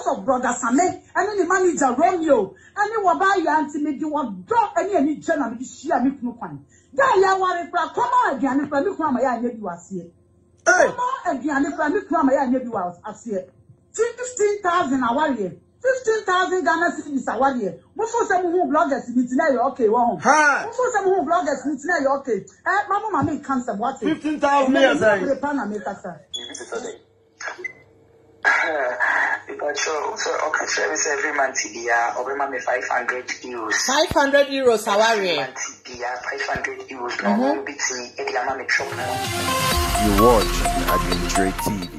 of brother Same and the manager Romeo and you were by your auntie me you were drop any general me share me no kwan. Guy ya worry for come on again for me from ya nebi was here. Come on again for me from ya nebi was as here. 15,000 a warrior. 15,000 Ghana cedis a warrior. Most of them who bloggers in today okay one. Most of them who bloggers in today okay. Mama make cancer what 15,000 years I so okay, every month over me 500 euros. 500 euros, how are you? 500 euros. No, beat me. You watch Adwenkyere TV.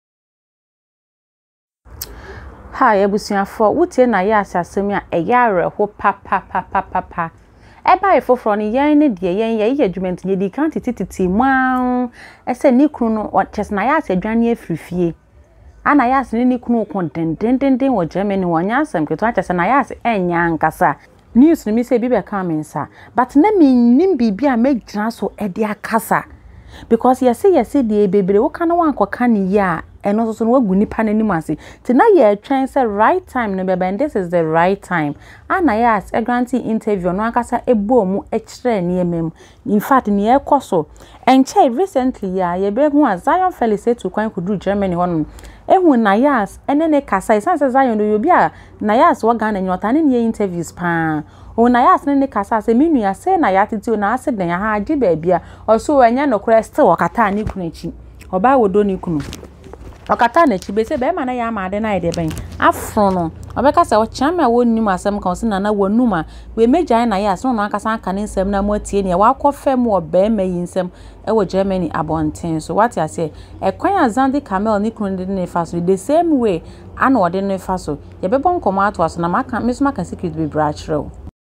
Hi, ebusuafo, wote na ya asasemi a eyare ho pa. Eba efofro ni yan ne de yan ye adwument ye di kan tititi mwan. Ese ni kunu no chesna ya asadwane afrifie. Ana ya ase ni kunu ko den wo Germany wonya asem keto achese na ya ase enya nkasa. News ni mi se bi be ka mensa, but na mi nim bibia megina so e de akasa. Because yesi de bebre wo kana wan koka ni ya eno so no wagu nipa nanim ase ti na ye twen say right time no bebe, and this is the right time. Ana ya as a grantee interview no akasa ebo mu e kire ne emem. In fact ni e koso enche recently ya ye be hu Zion Felix to kwan kudu Germany hono ehun na yas enene kasa isanse Zion do yobia na yas wa Ghana nyota ne interviews pa o na yas ne kasa se minu ya se na yatiti o na ase den ya ha agi ba bia oso wanya no kra still okata ne kunu echi oba wodo ne kunu okata na echi be se be ma na ya ma de na ide ben afro no obeka se o chama wonnim asem kan se na wonuma we meja na yas no akasa aka ne nsem na mo tie ne wa akofem oba ma yi nsem e wo Germany abonten. So what I say ekwan azandi camel ni kunu de ne faso the same way ana ode ne faso ye be bon komo ato aso na maka meso maka secret be brachro.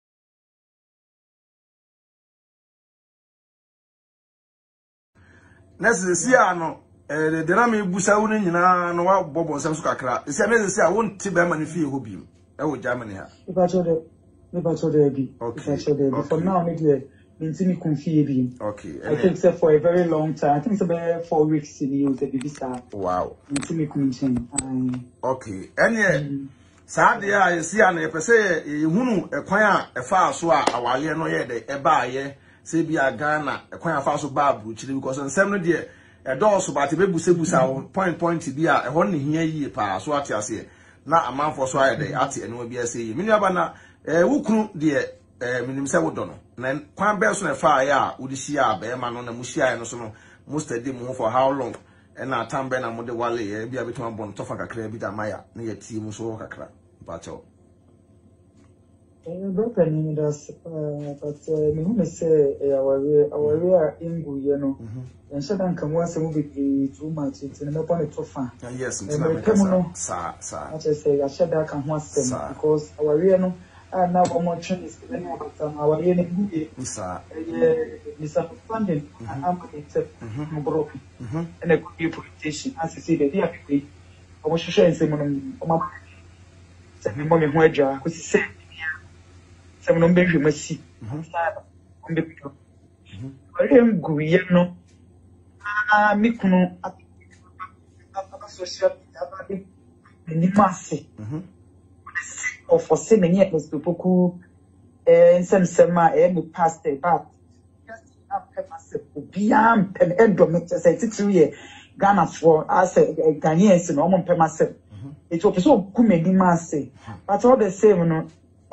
Nese si ano de na me busa wo nyina no wa bobo nsem so kakra. Si na si a won ti be ma ne fie ho biem e wo Germany ha. Me ba cho de bi. Okay. For now me dey intimi confie bi. Okay. I think so for a very long time. I think it's about 4 weeks in you the visa. Wow. Intimi confie. Okay. Enye saa de a si a na ye pese ye hunu ekwan a e fa so a awale no ye de e ba ye se bi a Ghana ekwan a fa so ba abruchire because nsem no de e do so ba te be busa point bi a e ho ne hia yi pa so ate ase na amanfo so aye de ate eno bi ase yi minu aba na wukunu de minim se wodo no na kwan be so na fa ya udi hia be ma no na mu hia no so no mu study mu for how long and na tambe na mu de wale ye bia betu abon tofa kakra bi da maya na ye ti mu so kakra ba cho Broken does but me who say our ingu you know and so dan kan wase mu be too much it na me pon tofa. Yes sa I just say I should that kan ho asem because our no now omo train is very about our ne good sa misunderstanding am accept no broken and a good politician as you see the dia people omo hwehwe nsem no omo se me mo me ho adwa ko si se some no be masi on the people very good no me kunu social media ni masse of for say many years to poku nsem me pastor but just have masse obiam pen endometer say 3 year Ghana for as Ghanaians no mo masse it was so ku many masse but all the same no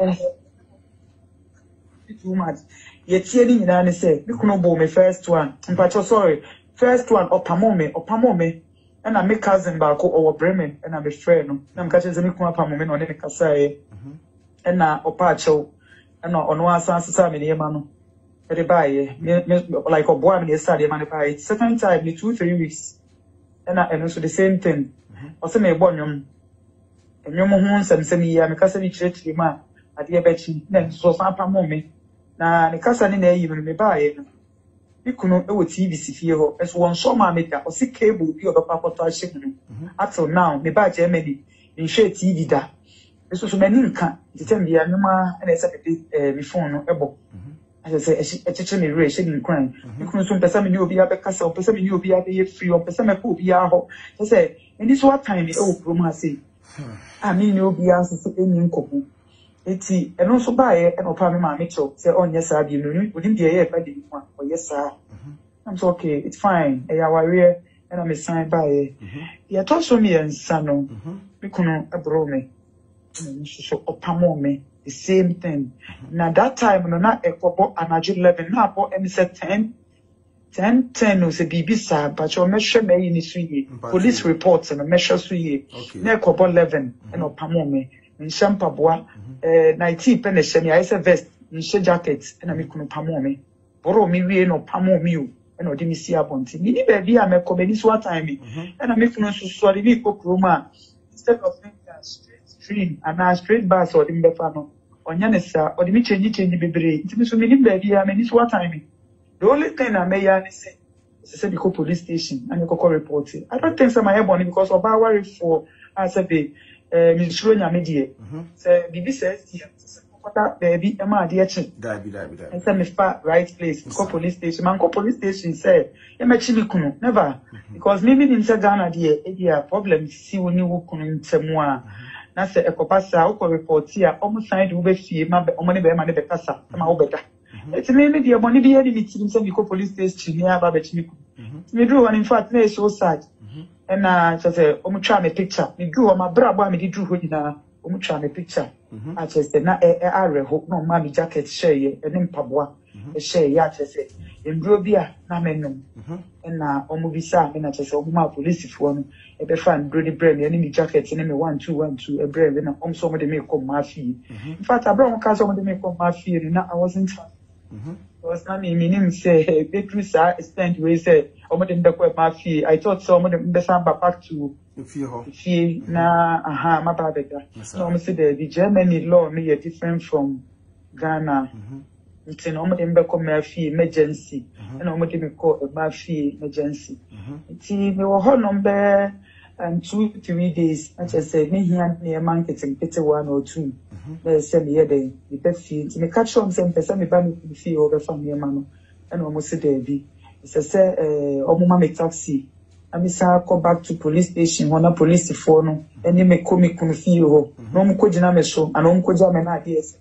too much. Yet hearing in any say, you couldn't bow me first one. But you're sorry, first one opamome, and I make cousin back over Bremen, and I'm a friend. I'm catching the Mikuma Pamomen on any Casay, and now Opacho, and on one son's family, Mano. Very by like a boy in the study, man. Second time, 2-3 weeks, and also the same thing. Also, may bonum, and your moons and semi, I'm a cousin church, man. I dear Betty, then so some Pamome. Na ne kasa ne na yimre me baaye no ikunu e wo TV si fie ho eso won so ma meta o si cable bi obepa poto ahye no until now me ba Germany in share TV da eso so mani nka titem bia nyoma na ese pe mi phone no ebo ase se echeche me re she ni kran ikunu so mpesa me ni obi abekasa o pesa me ni obi abe ye free o pesa me ko obi a ho se any so what time e wo promo ase I mean you be answer to any kobu. Eti and also buy it and opa me ma mecho say on yes I be no wouldn't be a by the one or yes sir. I'm so okay, it's fine. A warrior and I'm a sign by it. Yeah, told me and sano. We couldn't abroad me. So opamo me. The same thing. Now that time no na ekobo anaje 11 na abo em say 10 no say bibi sa but your measure me in suye police reports and measure suye na ekobo 11 and opamo me nshampa boa 19 pen she me I say vest nshe jacket and me kunu pamo me boro mi wie no pamo mi o and odi mi si abonti mi ni baby am ekobeni so time me and me kunu so so dey bi kokroma instead of stream and a straight bus or the Befano or Yanessa or the change bebre. It's me baby, I mean, it's what time. The only thing I may say is a police station and you call report. I don't think so my airborne because of our worry for as a baby, Miss Ronya Media. Say, BB says, baby, am I dear chin? And send me far right place, call police station. Man, call police station, say, Yamachimikuno, never. Because maybe in Sagana, dear, problem, see when you walk on Temua. Na se ekopasa uko report here almost signed ube fee ma be omoni be ma ne be kasa ma obeda eti me me de omoni bi edi meeting say we go police station here aba be chimiku me do one in fact na so sad and na say omu twa me picture me do o ma brabo me di do ho nyina omu twa me picture a say na areho no ma mi jacket share ye ene mpaboa share ya say nduro bi a na menum na omu bisa me na say omu ma police fo no e be fan brody brand any me jacket any me 1212 e brand na so mo de me come ma fee in fact abro mo ka so mo de me come ma fee na I wasn't was na me meaning say be through sir stand we say omo de ndekwa ma fee I thought so omo de be samba back to fee na aha ma ba bega no omo say the Germany law me different from Ghana. It's an omo come fee emergency and omo call a fee emergency. It's me ho number and 2-3 days. I just said me here near marketing pete 1 or 2. They send me the best fee. Me catch on some person me buy me fee over from me mano and almost say there be. It's a say omo me taxi. I miss come back to police station one police for no and me come me kun fee ho. No mo ko jina me so and no ko ja me na DS.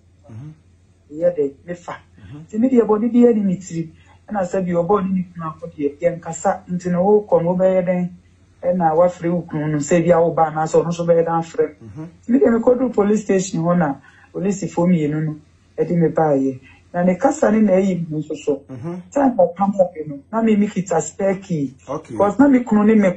Yeah de me fa. The media body be any mitri, and I said your body need to put the young cassa into no come over then, and I was free to say the old banner, so no so bad and friend. Media go to police station, honor, police for me, no, Eddie me buy ye. Now the cassa in the evening, so. Time of come up, now me make it a spare key. Because now me kunoni me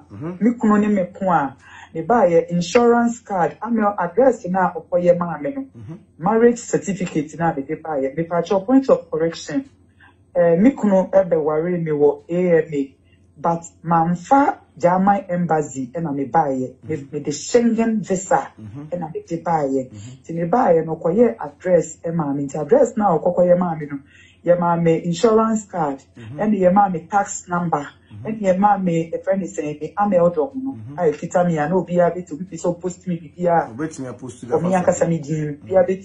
point, me buy insurance card. I'm your address now for your mama. Marriage certificate now the buy. Me patch your point of correction. Me kuno ebe worry me wo AMA, but manfa German embassy and me buy me the Schengen visa and I me buy. Ti me buy no koye address e ma me address now koye ma me no. Ye ma me insurance card and ye ma me tax number. And your mammy, a friend is saying, I'm a dog. I fit me, I know be a bit to be so post me, be a waiting a post to me, a Casamidi, be a bit,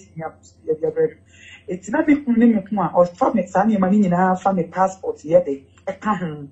it's not be one or family, Sammy, money in our family passport, yet a can't.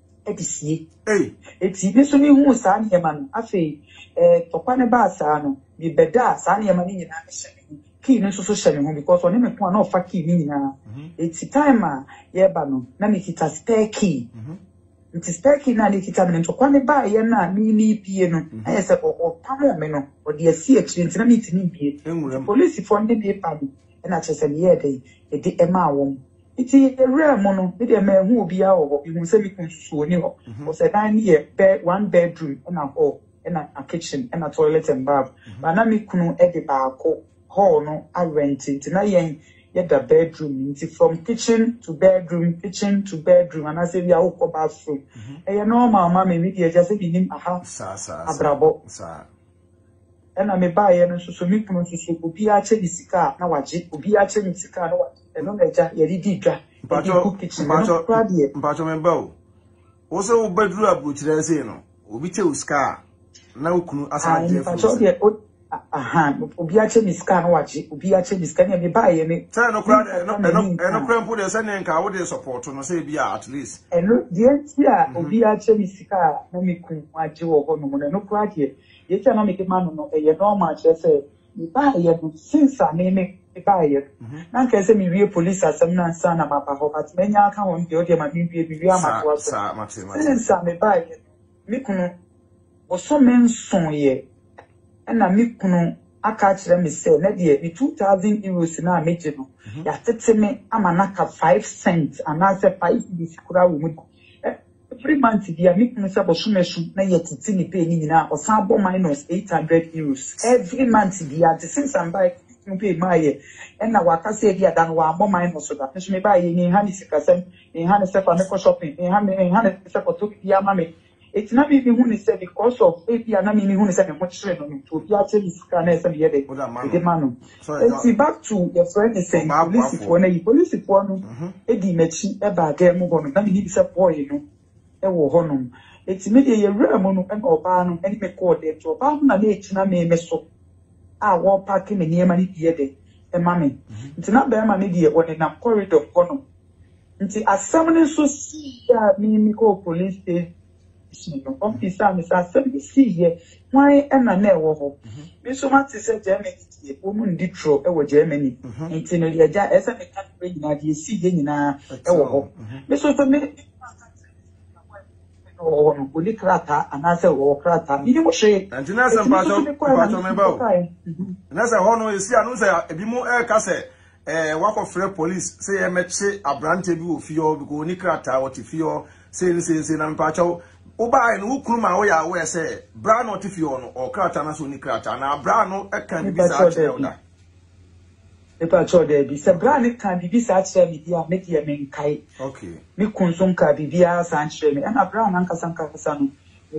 It's this only who Sanya man, I say, Topane Basano, be better, Sanya money in our key no social because on him no faki meaning. It's time, yebano, nami it a spare key. It is taking na determinant to kwame ba ye na ni pie no I say o pamo me no o de asi experience na meet ni pie the police for the paper and I just say ye dey e de ema won it e rare mo no de ma hu obi a wo you say me kunsusu oni ho o say dan here one bedroom and a hall and a kitchen and a toilet and bath but na me kunu e de ba ko hall no I rent it na yen the bedroom from kitchen to bedroom and I say we are all bathroom normal mommy media just say him aha abrabo and I may buy and so me come so obi a che sika na waje obi a che sika na waje no meja ye di dwa kitchen mpacho member o so bedroom abuchire say no obi che sika na okunu asa je obi ache miska na wachi obi ache miska na me buy me say no crowd no crowd put the send nka wo dey support no say bia at least eno die tia obi ache miska na me kun wachi wo ho no no crowd here Ye tell me the man no e normal just say me buy ye since I me buy ye. Na can say me we police asem na nsa na mapa ho but menya aka won de o de ma me bi amatoa so. Since I me buy ye me kunu oso men son ye na me kunu aka kire me say na de the 2,000 euros na meje no ya tete me amanaka 5 cents and I say 5 bisikura wo mu every month dia me kunu say bosumesu na ye tete ni pay ni nyina osabo minus 800 euros every month dia since I'm buy pay my and na waka say dia dan wa mo minus so that so me buy ni ha ni sikasem ni ha ni say for me go shopping ni ha ni say for to dia mama it's not even who is said because of AP and I mean who is saying much train on to be actually scan and some yede the man. And see back to your friend is saying police for na police for no e di mechi e ba ga mu go no na me ni say boy no e wo ho no it's me dey rem no and oba no and me call there to oba na na echi na me so a wo park me niema ni die de e ma me it's not be ma me die won na corridor ko no nti asam ne so si ya me ko police station officer me say see here why am I na wo ho me so ma ti say Germany tie o mu ndi tro e wo Germany nti no dia ja esa me ka be nyina die see ye nyina e wo ho me so me no no kuli krata anase wo krata ni mo hwe nti na say pacho me ba na say ho no esi anu say ebi mu e ka say wako free police say e meche abrante bi ofio because ni krata what fio say na pacho Uba no ukunu ma wo ya wo say bra no tifio no o krata na so ni krata na bra no e kan bi sa che oda e pa cho de bi se bra ni kan bi sa che mi dia me dia men kai okay mi konsum ka bi bia sa che mi na bra na nkasa no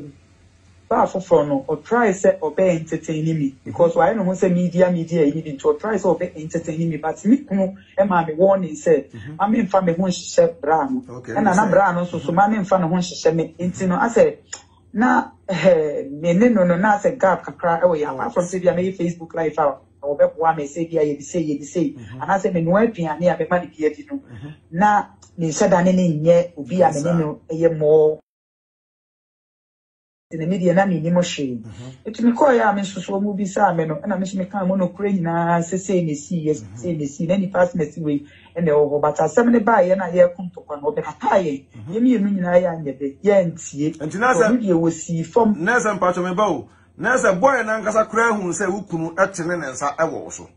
ba for no or try say or be entertaining me because why no say media you need to try say or be entertaining me but me kunu e ma me warning say I mean fa me ho hye bra no na bra no so ma me fa no ho hye me enti no I say na me ne no na say gap kakra e wo ya from say bia me Facebook live or be kwa me say bia ye say and I say me no aduane a me ma de bia di no na me shada ne nye obi a me ne no eye mo in the media na ni mo hwe etumi ko ya me soso mu bi sa me no na me me kan mo no kure nyina se ni si na ni pass na si we ene o but asem ne ba ye na ye kunto kwa no be kata ye mi enu nyina ya anye be ye ntie ntina sa ye wo si form na sa mpacho me ba o na sa boy na nkasa kura hu se wukunu etene ne nsa ewo so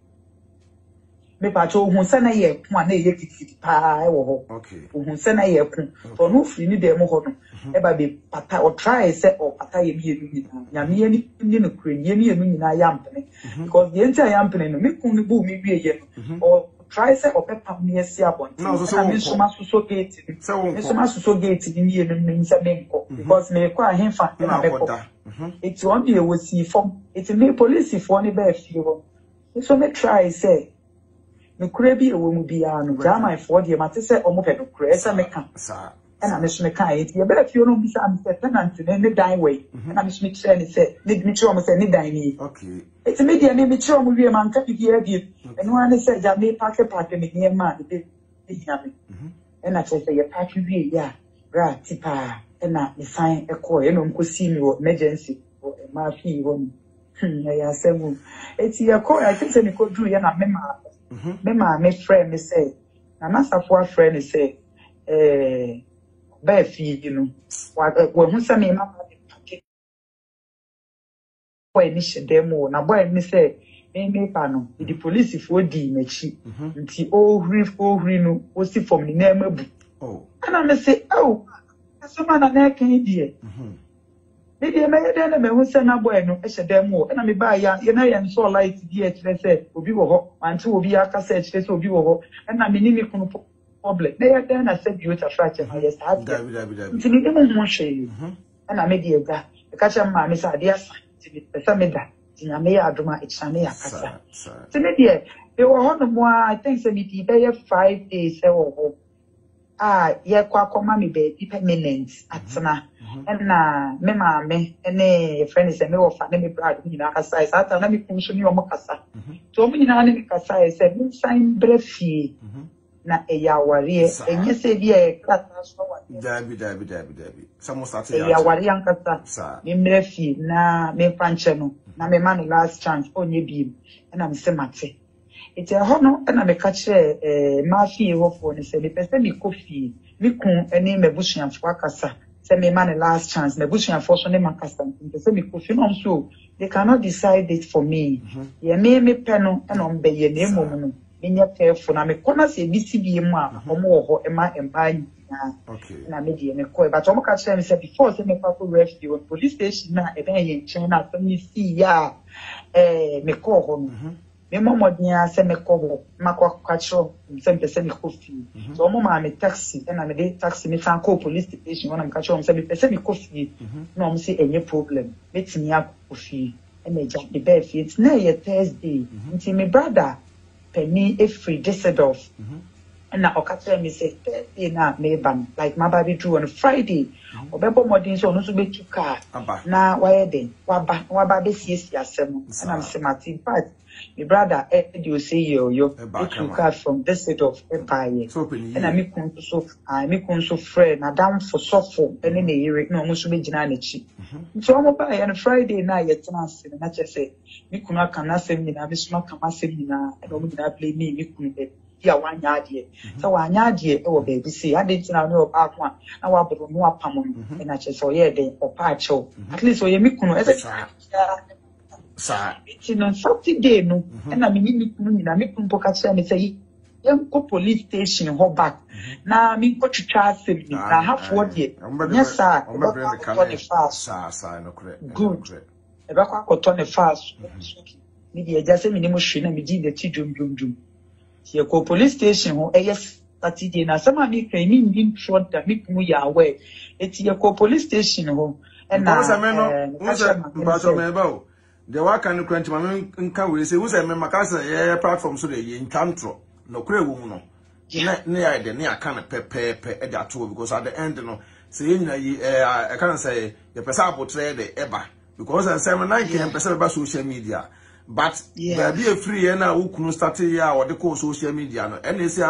me pa cho hu se na ye ku na ye kititi pa ewo ho okay hu se na ye ku to no firi ni de mo ho no e ba be pata or try say or pata ye mi enu nyina nya me ni no kure ye mi enu nyina ya mpene because the entire ya mpene no me ku ni bu mi wie ye or try say or pepper me esi abon na so so gate ni ye no nsa me nko because me kwa ahemfa na me ko it's one day we see from it's me police for ni be fie ho so me try say no kure bi ewo mu bia no jama for de mate say omo pe no kure esa me ka sa na me so me ka e ye be fie no bi sa am say tenant ne dan way na me so me try ni say ni mi try omo say ni dan ni okay it's me dia ni mi try omo wie man ka bi bia bi eno ane say ja me park me ni ma de hia me na say ye park wie ya bra tipa na ni sign e ko e no nkosi mi wo emergency wo ma fi wo ya semu eti ya ko I think say ni ko dru ya na me ma me friend me say na nasafo friend me say ba fi you know wa hu say me ma boy ni shedemo na boy me say me pa no the police for di mechi nti ohri no o si from ni na mabu oh ana me say oh asoma na na kan die Maybe me dey na me hu say na boy no e shedemo na me ba ya ye na ye so light die e kire say obi wo ho anti obi aka say e kire say obi wo ho na me ni me kunu problem na ye dey na say bi o ta frache na ye sa nti ni mo mo hwe na me die ga e ka che ma me sa de asa nti be sa me da nti na me ya adoma e chane ya kasa nti me die e wo ho no mo I think say me di be 5 days e wo ho ye kwa koma me be permanent atena na me maame ene friend say me wo fa na me brad nyina kasa isa ata na me kunso ni omo kasa to omo nyina na me kasa say me sign brefie na e ya ware enye se bi e kata so wa Dabi. Some started ya wari yankasa me mrefi na me panche no na me man last chance onye bi na me se mate ite ho no na me ka kire ma fie ho fo ne se me pese me kofi me kun ene me busuanfo akasa se me man last chance me busuanfo so ne makasa me pese me kofi no so they cannot decide it for me ye me peno na on be ye na emom no me nya careful na me kona se bisi bi mu a omo ho ema empa okay. Na media me call, but I'm catching me say before say me papo rescue police station na e ben ye China so me see ya me call ho me momodia say me call makwa kwacho say me coffee so mo me taxi and na me taxi me fan call police station when I'm catch say me coffee no me say any problem me tinia coffee and me just the bed fit na ye Thursday until me brother penny e free Düsseldorf and now Okatra me say Thursday na me ban like my baby drew on Friday obebo modin so no so be two car na why then waba be sie asem and I'm say Martin part my brother you say yo two car from this side of empire and I me kun so friend na down for suffer and na yire no mo so be gina na chi so mo ba ya Friday na ye tena se na che say me kun aka na sem ni na me so aka ma sem ni na e mo na play me kun ya wanyadie so wanyadie e wo baby see adentina no opa kwa na wabro no apam no na che so ye den opa acho at least o ye mikunu e sa it's no Saturday no na me mikunu ni na mikunu poka che me say yenko police station ho back na mi ko twitwa asem ni na hafo de yes sir sa no correct good e ba kwa koto ne fast ni de eja se mi ni mo hwe na mi di de ti dum ye ko police station ho Saturday na sama mi kan mi ndim short da mi mu ya we eti ye ko police station ho na mbaso me ba o de wa kan kranti ma nka we se wo se me makasa ye platform so de ye ntantro no kure wo mu no ne ya de ne aka na pepepe e da to because at the end no se ye nyina yi I can say ye pesa apotre de eba because I say 9 can pesa ba social media. But be a free and now who start here or the course social media no and say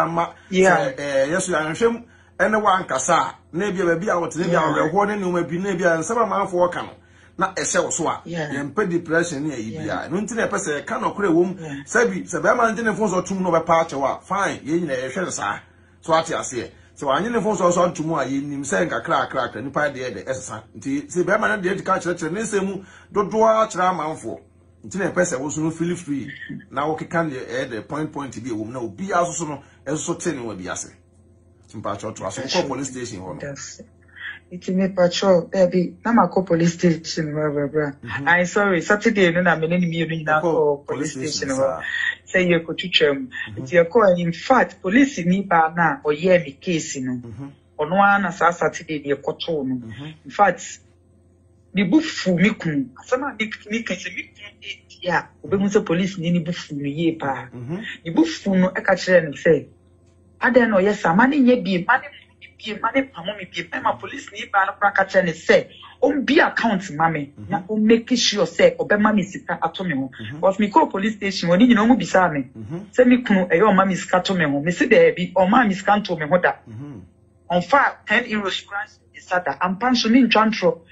yes you are shame anyone kasa maybe a baby out maybe a warning you may be maybe and some man for work na e se so a ye mpa depression na yi bia no ntine pese ka no kure wom sabi se be man ntine fonso tum no be pa achewa fine ye nyina ye hwe sa so ati ase so anyi ne fonso so tum a ye nim se nka kra nipa de esesa nti se be man de ka kire ne semu dodo a kire amanfo ntine pese wo so no feel free na wo keka the point bi e wom na obi aso so no eso tene wa bi ase simpa cho to aso ko police station ho no it me patrol baby na ma ko police station bra I sorry Saturday no na me ni mi na ko police station ho say you ko twetwam it you call in fact police ni ba na oye mi case no ono na Saturday de koto no in fact the bufu mi kun asama mi kan se mi ya obemu se police ni bufu mi ye pa the bufu no e ka kire no say adan no yes amani nye bi mane pamo mi bi ma police ni ba no pra ka kire ne say on bi account mame na on make sure say obema mi sika ato me ho because me call police station woni nyina mu bisa me say mi kunu e yo ma mi sika to me ho me se there bi o ma mi sika to me ho da on fa 10 euros grant is that am pension in transfer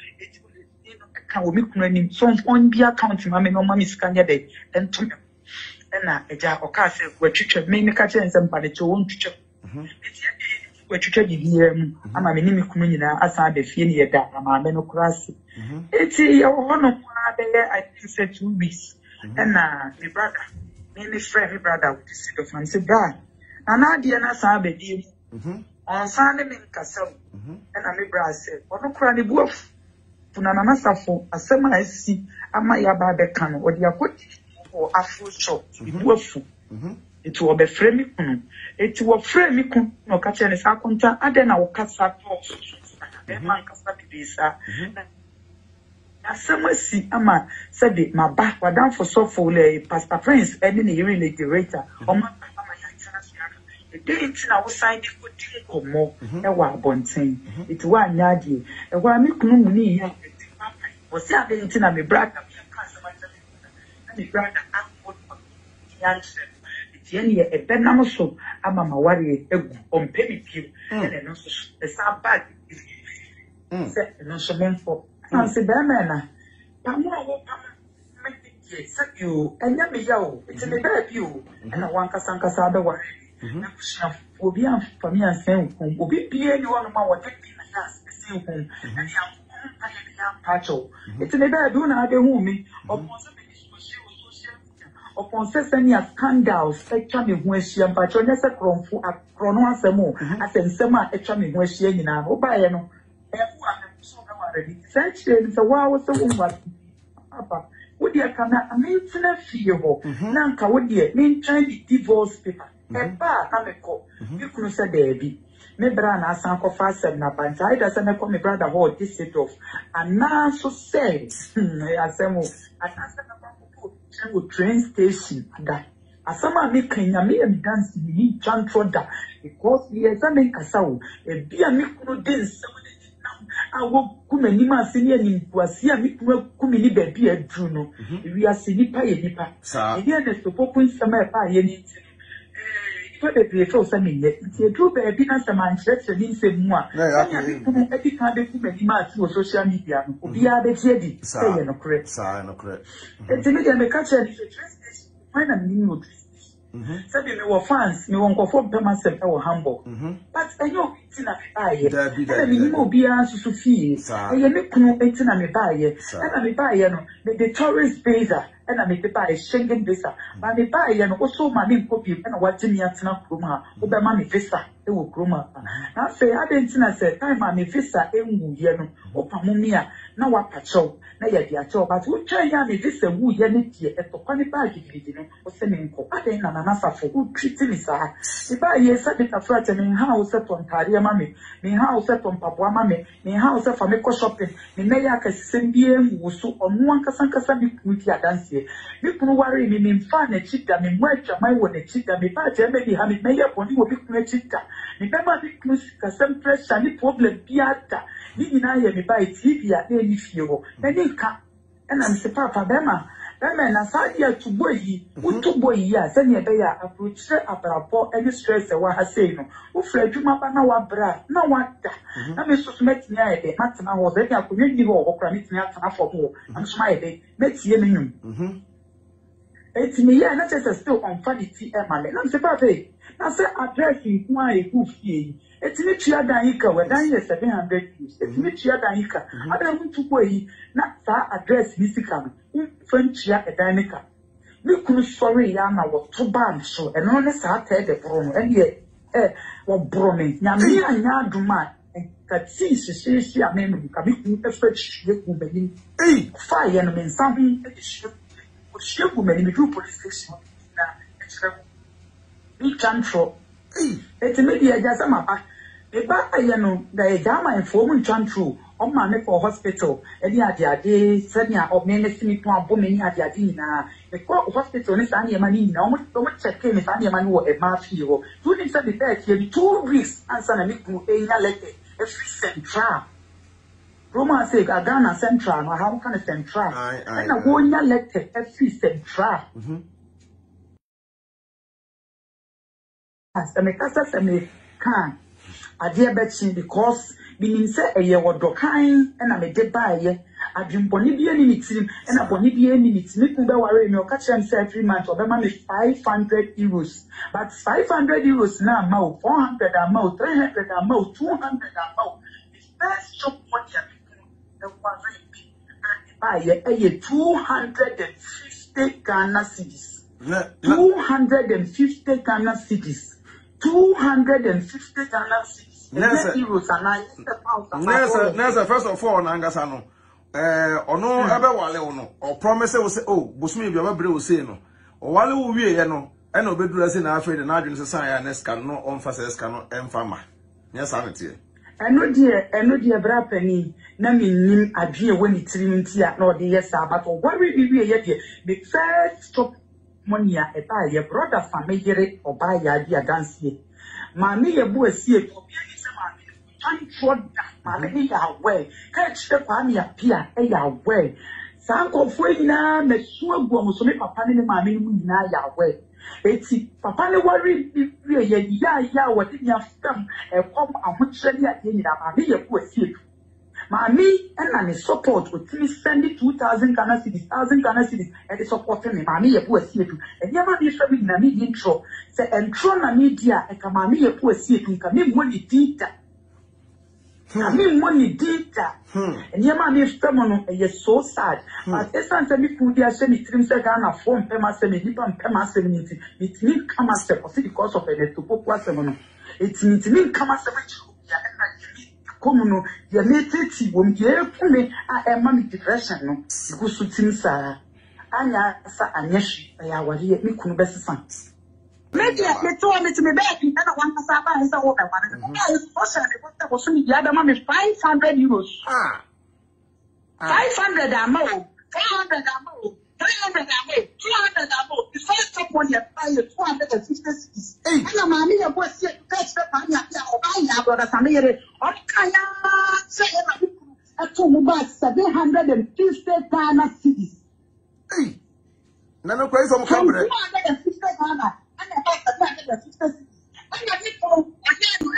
can we make money so on be account mama no mama scan there then to me na eja oka say we twetwe me ka che nsem pa de che won twetwe we twetwe di biem ama me ni me kunu nyina asa da fie ni yeda ama me no krasi eti ya ho no ma be I think say 2 weeks na me brother me friend me brother with this of man say bra na de na sa be di on sa ne me kasa na me brother say ono kura ne buof Punana Safo, a semi see, ama yaba becano, or the akoti or afro shop, it will be frame. It will frame no catching his aconta, and then I will cut that man casta. A summer see, ama said it, my back were down for so full a Pastor Prince, and any really director, or my the day I was signed for more, a wild bontain. It's one yadi, a one me was having to me brother, and me brother, answer. It's any a benamoso, I'm a warrior, on penny pew, and also a sad bag, Say no shemento. And say Bamana. Pamu set you and yammy yo. It's in the bed you and a one casanca sada worry. Will be for me and say, will be you on my what home and Pacho. It's in the bed, do not do me upon sesame as scandals, a charming when she and Pacho Nessa Cron for a chronoasemo, as in summer a charming when she in our Obayano. Such is a wow, so Papa. Would you come out a maintenance fee? Nanka would you mean trying the divorce paper? A bar, Amico. You could say, baby. Me brana sanko fast na panta ida se me call me brother hold this set off and now so say asemo atasa na papa go train station ada asama me kanya me am dance ni chantro da because we examine kasawo e bia me kunu dance awo kumani ma sini ani kwasi a me kumani ba bia dru no wi asini pa ye nipa e dia de so popun sama pa ye ni for the people sending it. You do be na sama nchese ni nsemu a. Ya bi kumu edi kan be kumu ni ma ti social media no. Obi a be tiedi. Say no correct. Say no correct. Enti me dey me catch you this. When am ni no. Say me were fans, me won kofo be myself e wo Hamburg. But enyo ti na aye. Na me ni obi a susu fie. E me kunu enti na me baaye. Na me baaye no, the tourist visa and I make the buy Schengen visa. But me buy and also my name copy and what Jimmy at Snapchroma, over my visa, it will chroma. Now say, I didn't say, time my visa, and yeno, Opamumia, now what patrol, na ya diacho, but we try me visa, woo yenity at the funny bag, you know, or sending co. I didn't answer for who treating me, sir. If I hear something of threatening house set on Taria Mammy, me house set on Papua Mammy, me house set for me shopping, me mayaka send bien, who so on one Casanca with your dance. Me kunu worry me fan a chita me mwacha my one a chita me pa jembe di ha me meya poni wo bi kunu chita me bema bi kunu ka sem pressure ni problem biata ni nyina ye me ba TV a na ni fie ho na ni ka na me se papa bema na sadia to boyi utu boyi a se ne be ya approach abrapo any stress e wa ha sei no wo fra adwuma ba na wa bra na wa da na me so metini aye de matena ho ze ya konye ni ho okra metini atena fo mo am so aye de metie me nyum eti me ya na chese still on fanity e male na se papa na se address nku aye ku fie eti me tua dan yika we dan ye 700 views eti me tua dan yika ada muntu boyi na sa address ni sika no fantia e dan nika me kunu sorry ya na wo to ban so e no ne sa ta de bro no e wo bro me nya me anya aduma ka ti sisi a me ka bi ku e fa chie ku beni fa ye no me nsahu e chie ku chie ku beni me ku police station na e chire mi chantro eti me dia ja sama pa e ba ye no da e jama inform chantro on ma me for hospital any ade senia of me ne simi to abo me ni ade na e ko hospital ni sa ni ma ni na o mo check me sa ni ma ni wo e ma fi ho tu ni say the bed here 2 weeks answer na me ku e nya lete e free central Roma say Ghana central no how can central na go nya lete e free central as me kasa se me kan ade bechi because binim se eye wodokan na me de baaye adwumponi bia ni nitirim na boni bia ni nitimi ku be ware me o ka chem say every month obema me 500 euros but 500 euros na ma 400 ama 300 ama 200 ama the best job what you the was baaye eye 250 Ghana cedis 250 Ghana cedis 250 Ghana cedis Nessa, first of all, Nangasa no. Ono ebe wale ono. O promise we say, oh, busumi bi obabre we say no. O wale wo wie ye no. E na obedura say na afre na adwene say ya next can no on fa say can no emfama. Nya sanete. Eno die bra pani na menim adwe woni tirim ntia na ode yes but worry bi wie ye die. The first stop money a eba ye brother family oba ya dia dance ye. Mami ye bu asie to Mammy, ya way. Catch the family appear, ya way. Sanko Fuena, Mesua Gomus, Papa and Mammy, na ya way. It's Papa, worry, ya, what did you have come and come and which said ya in Mammy, a poor seat. Mommy and I support with me sending 2,000 Ghana cedis, 1,000 Ghana cedis, and they supporting me. Mommy, you poor see it. And your money is from me intro. Say, and Trona media, and come mommy, you poor see it. You can make money data. I mean money data. And your money is from on, and you're so sad. But this one send me food, they are sending streams Ghana phone, Pema 70, Pema 70. It means come as a because of it to put what's a it means come as a Komuno, your native won't give me a mammy depression. No, because to Timsa, Anya, and Yeshi, I was here, me couldn't best son. Maybe they told me to be back, and I want to say, I saw what I was only the other mommy 500 euros. 500 are more, 400 are more. 300 more, 200 more. The first top one you buy 250 cities. And your mommy was here to catch the money up here or buy your brother Samir. Or Kaya say at 750 Ghana cities. Hey, no praise on camera. 250 Ghana and about 250 cities. And your people, again,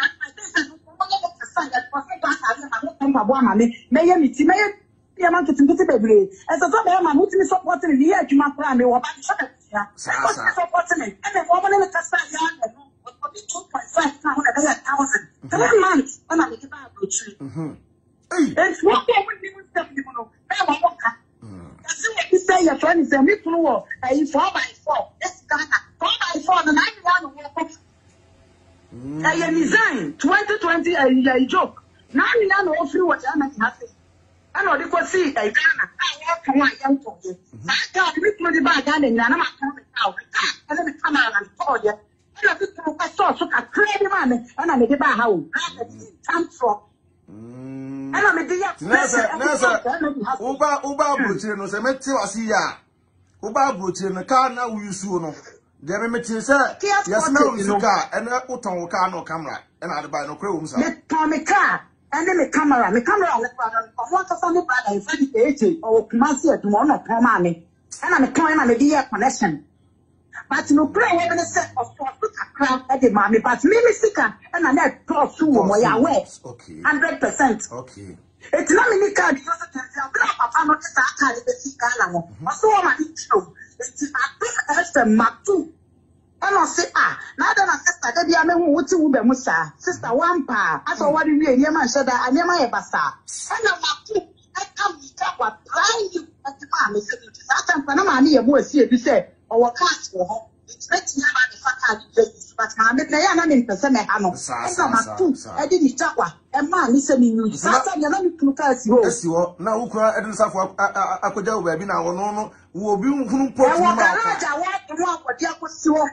I man to get baby. As a man who is supporting the year to my prime or supporting it. And the woman in the Castle 2.5 100,000. 3 months when I make about tree. It's what we will step you know. That's what you say your friend is a little war. A 4x4. It's Ghana. 4x4 and 91 I design 2020 a joke. Now we know all through what I'm happy. I know they could see a Ghana. I walk one young for you. I got me to the bag and I'm coming out. And then come out and told you. And I think I saw so I crazy man and I made it by how. I'm for. And I made the Nasa Uba Butcher no Semetio Asia. Uba Butcher in the car now you soon. There may say, yes, no car and a Uton car no camera. And I'd buy no crumbs. Let Tommy car. And then the camera on the want to find the brother in 2080 or Kumasi at one of Pomani. And I'm a client on the dear connection. But no pray when a set of 4 foot a crowd at the mommy, but maybe sicker and I net cross through where I wear. Okay. 100%. Okay. It's not many card you used to tell Papa not to start the Sikana. I saw my intro. It's a big extra Matu. And I say, now that I sister, that I mean, what's Uber Musa, sister Wampa, I saw what you mean, Yama said, I never have a star. And I come to what trying you at the farm is that time for no money, a boy here to say, or a cast for home. It's making the fact but my name in Persona Hano. I didn't talk a man listening you. Satan, you're not to pass you. Yes, you are now. I didn't suffer. I could have been our no, who will be who put what you could see.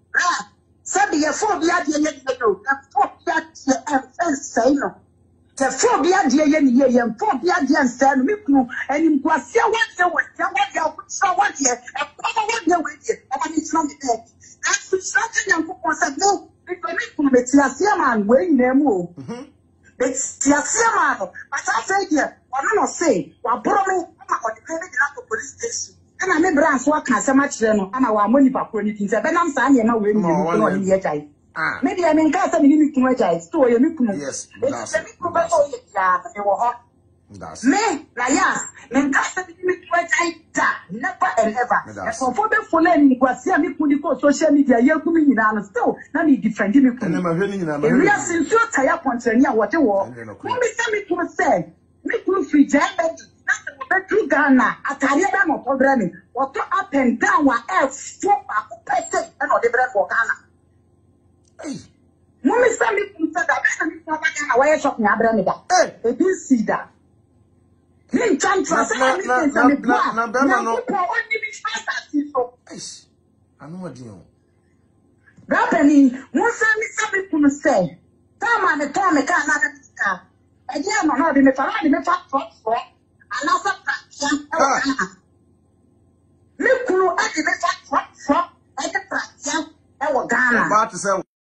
Sabi ya phobia de ye no na phobia de say no the phobia de ye phobia de say no mikunu enim kwase what ya so what ye e papa what ye we ye aba ni tro me there that's something you go say no because mikunu betiasia man we nyam o betiasia man but I say here ono no say wa boro me ama on the private police station. And I remember as well can so much then and our money back when it is a benam san ye na we ni ye jai maybe I mean ka say ni ku jai so ye mi ku yes that's it ya e wo ho me la ya me ka say ni ku jai da never and ever so for the follow ni kwase mi ku ni ko social media ye ku mi nyina no still na me defend mi ku na ma hwe ni nyina ma we are since you tire pontrani a wote wo me say mi ku say mi ku free jai baby. True Ghana, Ataria no programming, what up and down what else for a person and or the bread for Ghana. Hey, Mummy Sammy said that I'm away shopping Abramida. Hey, they didn't see that. Me can't trust I know what you Rapping, one Sammy could say, Come on, the Tommy can't. And yeah, no, no, the Ferrari, the fat for. Another practice. Look who at the front at the practice. Our Ghana. About to say,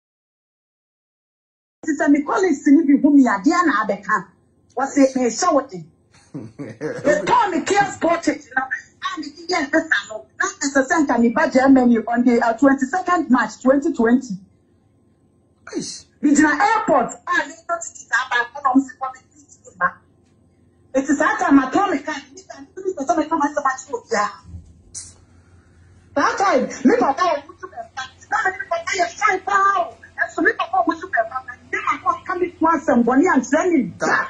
Sister Nicholas, whom you are Diana Abeka, was it a shouting? The Tommy Cares portrait, and yes, that is the center budget menu on the 22nd March 2020. Regional Airport, and it's not It is that time I told me that that time, me papa would to be fine pound. And so me papa would to be coming to us and Bonnie and sending that.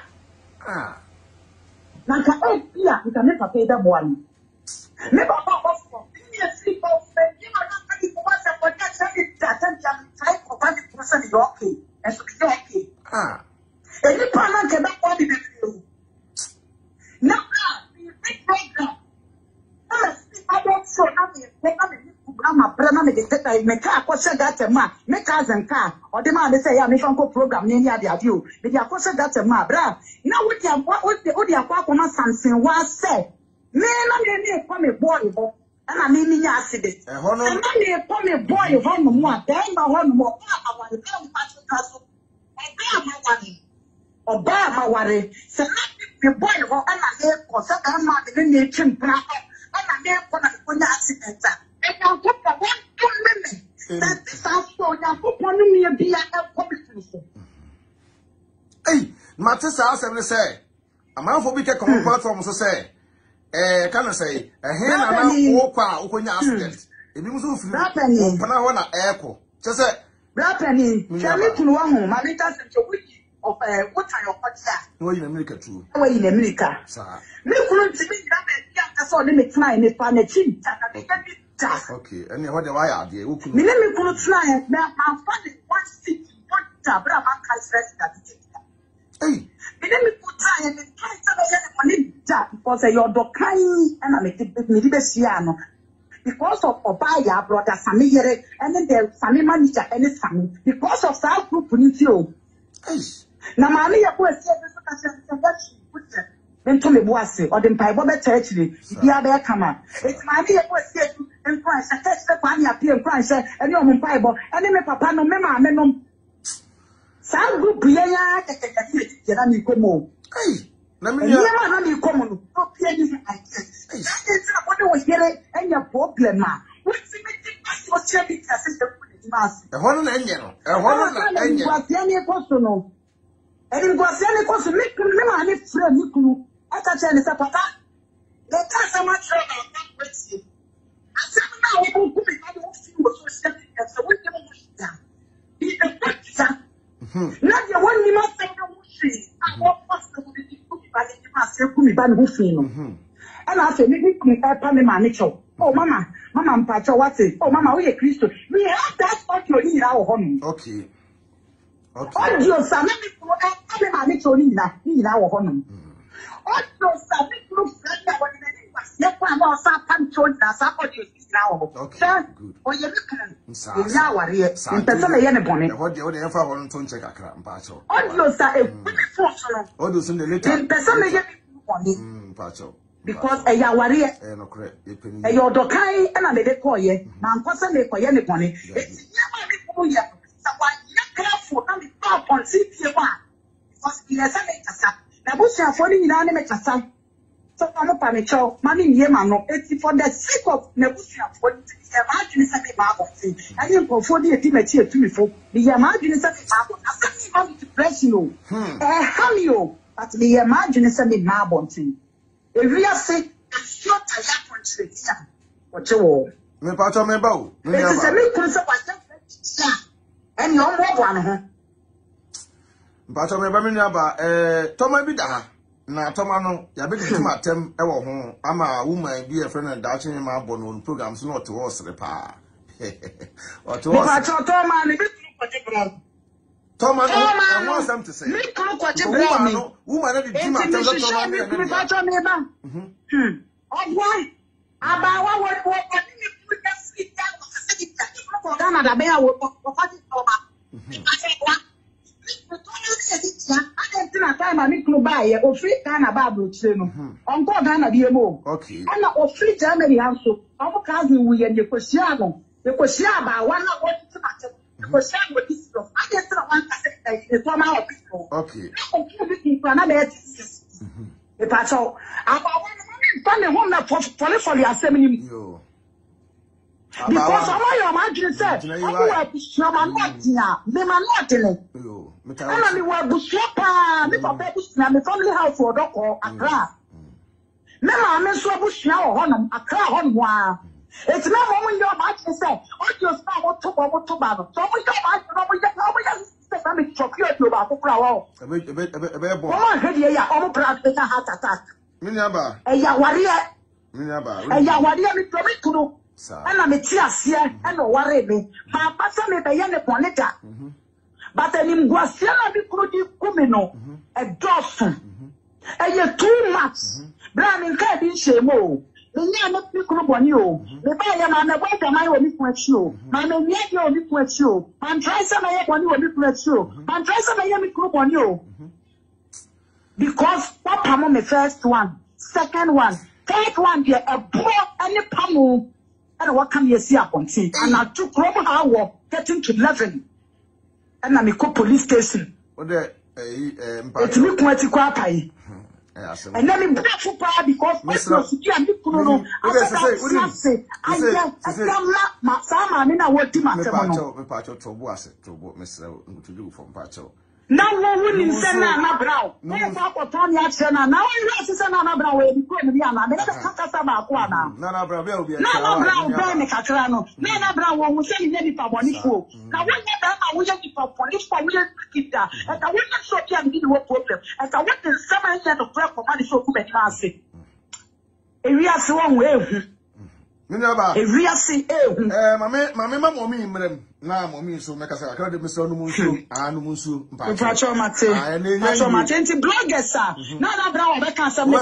Now, yeah, you can never pay that one. Me papa was for me a sleep of you are not ready for us and what that's that and type of 100% okay. And so be okay. And you can't get that body with you. Now, you think program. I don't so now me the me car kwose that ma me cousin car or the man they say ya me fanko program ni dia dia bio me dia kwose that ma bra na wo dia akwa na something wa say me na me kwa me boy ho na me ni nya accident na me kwa me boy ho no mo dan ma ho no mo awa de ka pa so oba ma ware se na me boy ho na me ko se ka ma de ni chimpra na me ko na ko nya accident and now talk about 1 minute that sounds so now put one me be a public. Hey, Matisa asem say amanfo bi ke come platform so say can I say here na wo kwa ukonya accident ebi muso fu wo pana ho na eko che say brapani chami tunu wa ho ma leta se che wiki of what are your kwatia no in America too no in America sir me kunu tibi na be ya ka so de me try ne pa na chi ta ka be okay, and what the why are they? Who me kunu try na ma find one city one tabra man can stress that hey me kunu try and try to be money that because your dokai and me be sia no because of Obaya brother Sami Yere and then the Sami manager and Sami because of that group ni o hey na mami ya ko sia be so ka se put into me boase or the mpaibo be church ni bia be kama it mami ya ko sia en Christ attach the kwani appear in Christ and your mpaibo and me papa no me ma me no sa group ya ya na mi ko mo hey na me ya na mi ko mo no pia ni I it's not what we hear and your problem ma what me think what you be assistant with mas e hono na enye no e hono na enye kwasia ni ko so no e ni kwasia ni ko so me ma ni frɛ ni kunu aka che ni se papa le ka sa ma tro na kwesi asem na wo ku bi ka wo fi wo so se so we dem wo ya bi the picture na ye won ni ma se na wo shi awo pastor wo bi ku bi ba ni ma se ku mi ba ni wo fi no and I say, maybe come pa me manicho. Oh, mama mpacho wate. Oh, mama, we Christo. We have that audio in our home. Okay. Audio sa me pa me manicho ni na our home. Audio sa me group friend na woni ni was. Ye kwa na sa pancho na sa audio in our home. Okay. Good. Oh, ye look. Ya ware. In person me ye ne bone. What the other fa hon ton check akra mpacho. Audio sa e ku me phone so no. Audio sun the later. In person me ye bone. Mpacho. Because a yawari no correct a yodokai and a lady koye, Mancosa me koye ne pony. It's never ya. So why you careful and stop on CP1 because he has a make a Nabusia for the inanimate son. So I'm a panicho, money yemano, it's for the sake of Nabusia for the imagine something marble thing. I didn't go for the team to me for the imagine something marble. I can't to press you. Hamio, but the imagine something marble thing. If we are sick, it's not a country. What you want? Me pacho me ba. It's a me concept and your more one. Pacho me ba me nyaba toma bi da ha. Na toma no ya be di ma tem e wo ho ama woman bi e friend and dachi ma bo no programs no to us repa. O to us. Pacho toma ni bi ko Toma no, I want them to say. Me come kwa je bra me. Woman dey di ma tem toma me. Me pacho me ba. Obo abawa wo ni put that sweet down for the for Ghana da be wo for party toma. Me to no I didn't na time me kunu ba ye o free Ghana ba bro chire no. Onko Ghana bi emo. Okay. Ana o free Germany also. Omo cousin we ye nekosia no. Nekosia ba wa na wo ti ma te. Nekosia wo this stuff. I just want to say the former of people. Okay. Na be e pacho. Aba wa na me home na for asem ni. Yo. Because I want your imagine said, I will be sure I'm not here. Me man not in it. And I will be sure, me papa is my family house for dog or a craft. Me man, so bush now, honum, a craft on one. It's not when your imagine said, oh, you're not to battle. So we don't mind, we chocolate you about the flower. A bit, oh, here, all proud in a heart attack. Minaba, a yawaria, Minaba, a yawaria, me to do. And I'm a tears here, and no worry me. My pastor may be young upon it. But an imguasiana be crudimino, a Dawson. A year 2 months. Branding cabin shamo. The year not be crub on you. The buyer man, the white am I will be with you. My man, yet you will be with you. Man, try some I want you will be with you. Man, try some I am crub on you. Because what Pamo me first one, second one, third one, dear, a poor any Pamo. And what can you see upon tea? And I took over hour getting to 11. And I'm a police station. It's me quite a quapai. And then in Bradford because Mr. Suki I now we in Senna Brown. No, Papa Tony Sena. Now I see Senna Brown where you go to the Anna. Never Casaba Quana. Nana Brown, Nana Catrano. Nana Brown was saying any Pabonico. Now when I was looking for police for real kita. And I went so can be no problem. And I went to 7 years of prayer for money so good at area so one way. Minaba. Area see Mamma, mommy, na mommy so make us a crowd of Mr. Numusu, Anumusu, Pacho Mate, bloggers, sir. Nana Brown, I can't say,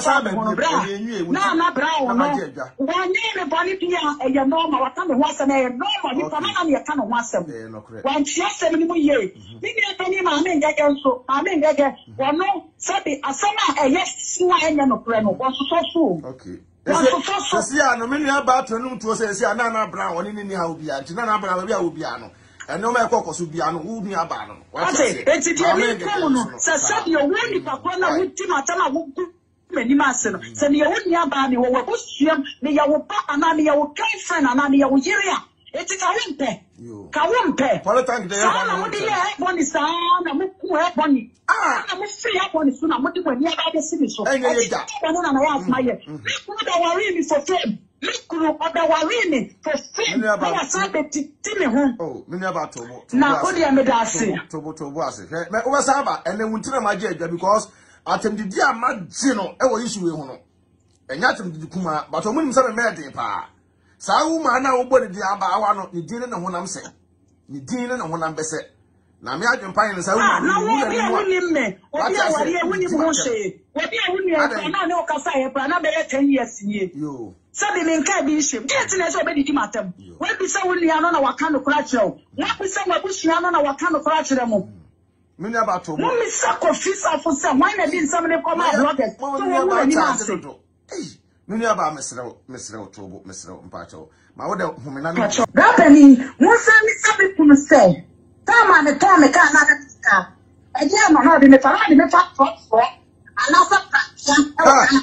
Nana Brown, one name a bonny dear, and your normal, what kind of was a normal, you come on your kind of wasam. One just 7 years. Maybe a penny, my men get so, my men get one no, Sabi, a summer, a yes, swine and a friend, was so soon. Okay. See, I know many about to know to say, Nana Brown, in any how be Nana Brown, will be and no matter what will be an Udi Abano. What is it? It's a common. Said your way, Papa, with Timatama, many master. Send your own Yabani, or Bushim, the Yawapa, and Ania, your friend, and Ania, Ujiria. It's a Kawumpe. Kawumpe. For the time they have one is on a Mukuni. I'm a free up on the soon. I'm not when you have the city. So I asked my year. What are we for fame? What are we for fame? I was happy to tell me home. Oh, many about Tobo. Now, what do you mean? Tobo was it? Was about and then we tell my judge because I tell the dear Magino, I will issue one. And yet, Kuma, but I'm going to marry pa. Sao mana ubodi di aba awano ni dine na honam se ni dine na honam bese na me adwempan ne sa na wo bia wonim me obi awari wonim ho hye obi awuni na ne okasa ye pra na be 10 years nie yo sabi me nka bi hye get na so obedi di matam we bi sa woni ano na waka no kra kire na bi sa wabushi ano na waka no kra kire mo mini abato mo mi sa kofisa fo se why na din sam ne koma bloggers so wo ni ma se Many about Mr. Tobo, Mr. Mpacho. My other woman, Rapidly, one family to say, Come on, the Tommy can't have a car. And yeah, I'm not in the Ferrari, the fat for another fraction.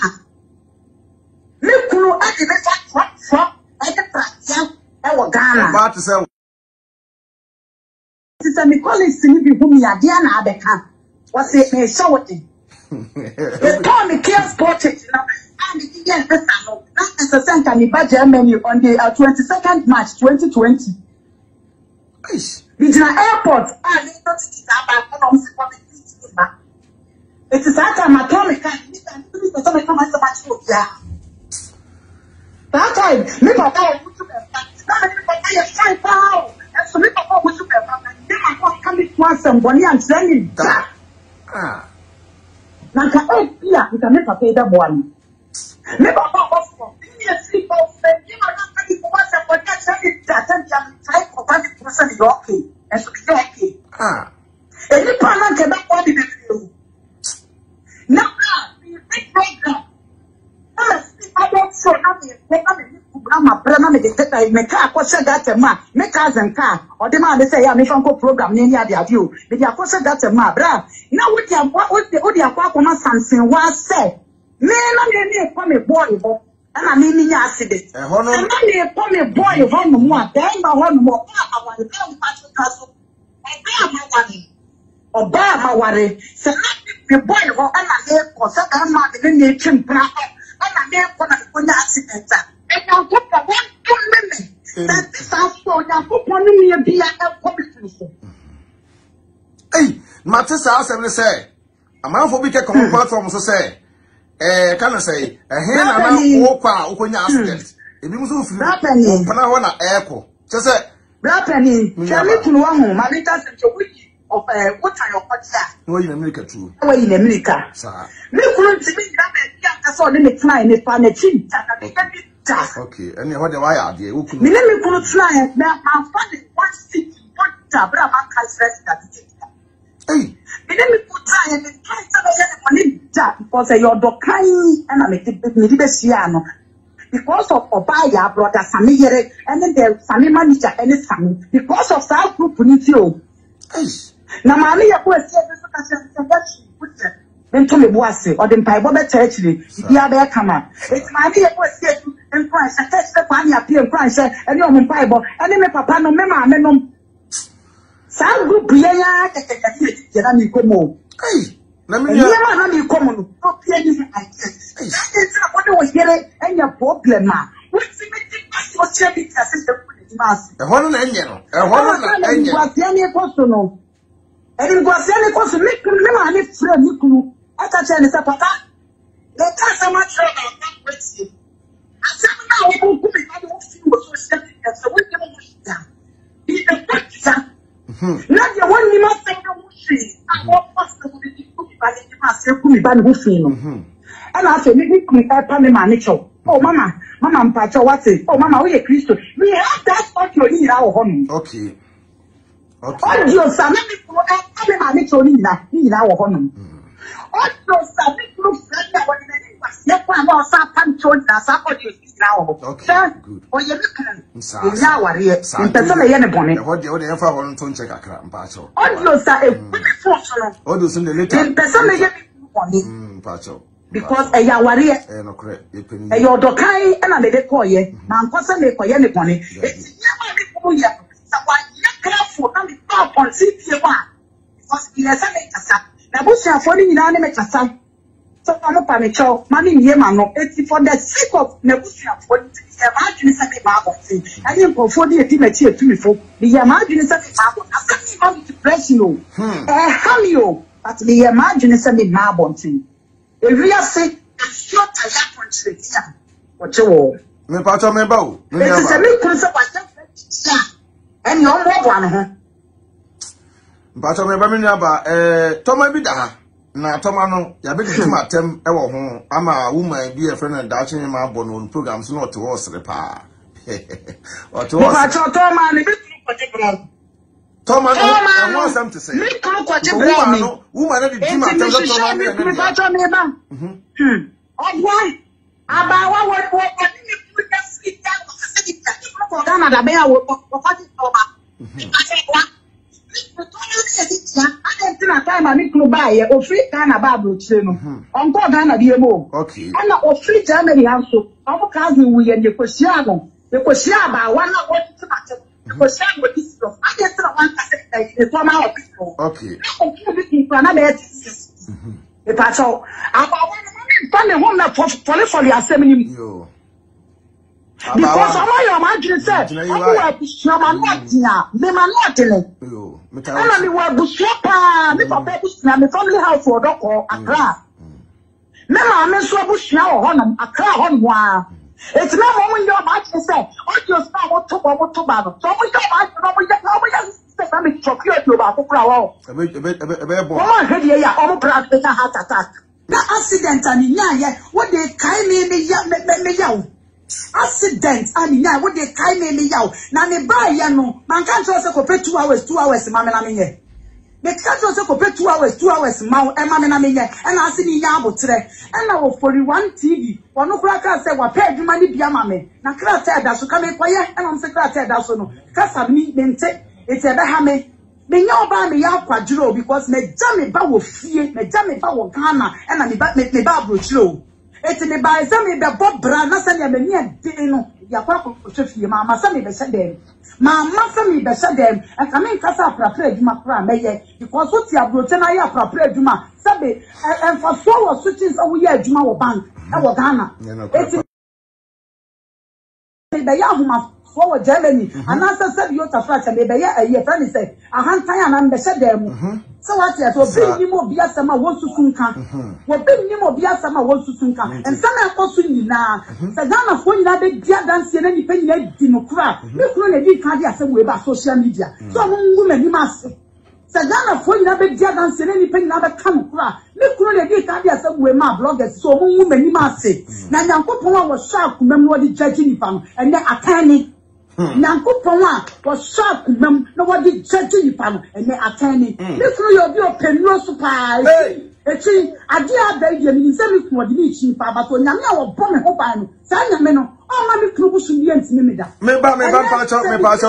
Look, you at the fat for at the fraction. Our Ghana. About to sell. Sister Nicholas, whom you are Diana Abeka. Was it a shouting? The Tommy cares portrait, you know. Yes, that's the center in Germany on the 22nd March 2020. It's an airport. It is that time atomic. That time, me papa would me papa was for sleep of you are not ready for us and that's try for 100% okay and so okay and you plan to that body you now the big program I don't so now me program brana me dey me car ko say that man me cars and car or the man say ya me fanko program ni dia dia you me dia ko say that man bra now what dia akwa akwa na something wa say me na me come boy bo And I mean, accident. And then call me boy, one more, then my one more. I want to come back to castle. Obama worry. So the boy, and I hear, because I'm not in the nation, and I hear for an accident. And I'll put the 1 minute. That sounds so young. Put one in your beer and public. Hey, Mattis house and say, a man for big common platform so say, can I say, a hen and walk out when you accident. If you move from Panawana Airport, just say, Rapping, tell me to one, my little week of what are your podcast? No, in America, too. Oh, in America, sir. Look, to me, I saw them trying to find a chin. Okay, and what do I idea? Let me put try now. I'm finding one seat, one tabra, hey, let me put try and try to because you're the kind and I make it because of Obaya brother Sammy and then the Sammy manager and his family because of South Group Punitio. Now, Maria was said, then to me, was it or the Bible church? The other come up. It's Maria was said and Christ, I test the funny appear and Christ and your Bible and then Papa no mema menum. South Group Brian, and come on. Hey, let me come on. What was here and your problem? What's the assistant? A one angel, a one angel was the only person. And it was the only person making the money from you. I can't say, Papa, let us so much. I said, now I won't be able to see what was saying. So we can down. He's a picture. Not the one you must say, I want possibility to be by the master who is by the film. And I said, maybe we can help me manage. Oh, Mama, Mpacho, what's it? Oh, Mama, we are Christian. We have that audio in our home. Okay. Audio, son, let me manage only in our home. Audio, son, let me friend when the was yet one more Satan told us audio now. Okay, good. Or you're looking in our ear, and person again upon it. What the other ever want to check a crap, Pacho. Audio, sir, a good fortune. Audio, in the little person again upon it. Pacho. Because a yawaria, no correct. A yodokai and a ledecoye, Mamposa make any money. It's never someone careful and up on CP1. Because he has a make now, what's your falling in animate son? So I'm a panicho, money near Mano, it's for the sake of Nebuchadnezzar for the imagine something marble. I didn't perform the team here to me for the imagine something marble. I'm going to press you. Hamio, but the imagine something marble thing. If we are sick, it's short as that one straight. What you want? Me pacho me bow. It's a big concept. And you're more one. Pacho me ba me nyaba Toma bi da na Toma no ya be kitim atem e wo ho ama woman bi e friend and dachi ma bo no program so not to us pa. Or to us. Pacho Toma ni bi ko Toma no want something to say. Me ko ko woman na di tim atem so Toma me Pacho me ba. Ogwa abawa wo ni put that sweet down for Ghana da be wo ko Toma. I didn't time I need to buy a free kind of Bible channel. Uncle Ghana DMO. Okay. And a free Germany also. Our cousin we and the Kosiano. The Kosiaba, one of what to matter. The Kosian with this stuff. I get one the former of people. Okay. The patrol. About one home for the assembly. Because I imagine said, I was and we were Bushapa, me papa Bushna, me family house for Doko, Accra. Mema, me so Bushna or Honum, Accra Honwa. It's not when your match is said, what you start what to battle. So we don't want to know we just family chocolate to about Pro. A bit, yeah, almost a heart attack. The accident, and yeah, what they kind me young. Accident and yeah, what they kind me yow. Now me buy ya no, man can't also compare 2 hours, mamma na me. They can't also compare 2 hours, mamma na me, and I see me yabo today. And I will 41 TV. Or no cracker say what paid money be a mammy. Now crack that so come quiet, and I'm secretary that so no. Cassa me mente, it's a behame. Me no buy me ya quadro because me jammy ba wo fie, me jammy ba wo Ghana, and I me ba brochlo. Eti me ba se me be bobra na se ne me ne din no ya kwa ko fie mama se me be se dem mama se me be se dem e ka me nkasa aprapra adwuma kra meye because what ya broche na ya aprapra adwuma se be emfa so wo switching so wo ya adwuma wo bank e wo Ghana eti be ya huma for Germany and answer said you to France me be ya a friend say ahantan ana me se dem so what ya to be ni mo bia sama wo susunka wo be ni mo bia sama wo susunka en sama akoso nyina se Ghana fo nyina be dia dance na ni pe nyina di no kra me kuro na di ka dia asem we ba social media so mo ngu mani ma se Ghana fo nyina be dia dance na ni pe nyina be ka no kra me kuro na di ka dia asem we ma bloggers so mo ngu mani ma se na nyankopon a wo shark mem wo di judge ni pa no ene akani Nankopon a wo shark mem na wo di judge ni pa no ene akani me kuro yo bi openro so pa echi ade ada ye ni se me kuro di ni chi pa ba to nyame a wo bo me ho pa no sa nyame no o ma me kuro bu su ni ntimi me da me ba pa cho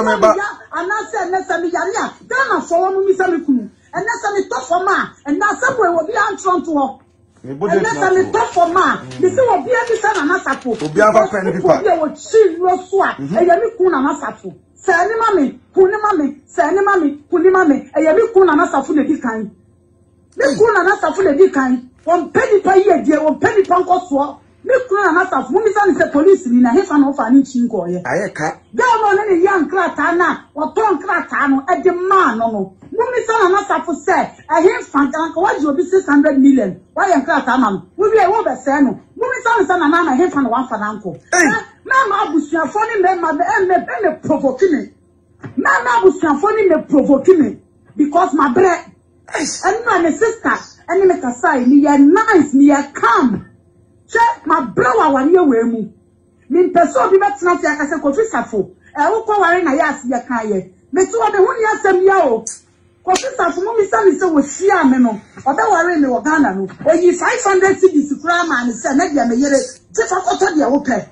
anase na se me yare a Ghana fo wo mi se me kunu ene se me to for ma ene se bo e wo bi antron to ho ene se me to for ma me se wo bi abi se na na sapo obi ava pen pipa e wo chi ro so a e ye mi kun na na sapo se ni mame kun ni mame se ni mame kun ni mame e ye mi kun na na sapo na di kan me kun na na sapo na di kan won pedi pa ye die won pedi pa nko so me kun na na sapo mi se ni se police ni na hefa na ofa ni chi nko ye ayeka ga mo na ni yan krata na o ton krata no e de ma no Mummy son na sapo se e hin fankan ko waji obi 600 million why yan krata ma we be wo be se no Mummy son na hin fan wan fan anko mama abusuafo ni me provoke me mama abusuafo ni me provoke me because my bread and my sister and me kasai me ya nice me ya calm check my brother wan ye we mu me person bi betina ti akase ko fi safo e wo ko ware na ya ase ya kan ye me tu obe hu ni asem ya o ko fi safo mu mi sa ni se wo hia me no obe ware me wo Ghana no oyi 500 cedis kura ma ni se na dia me yere ti fa ko to dia wo pe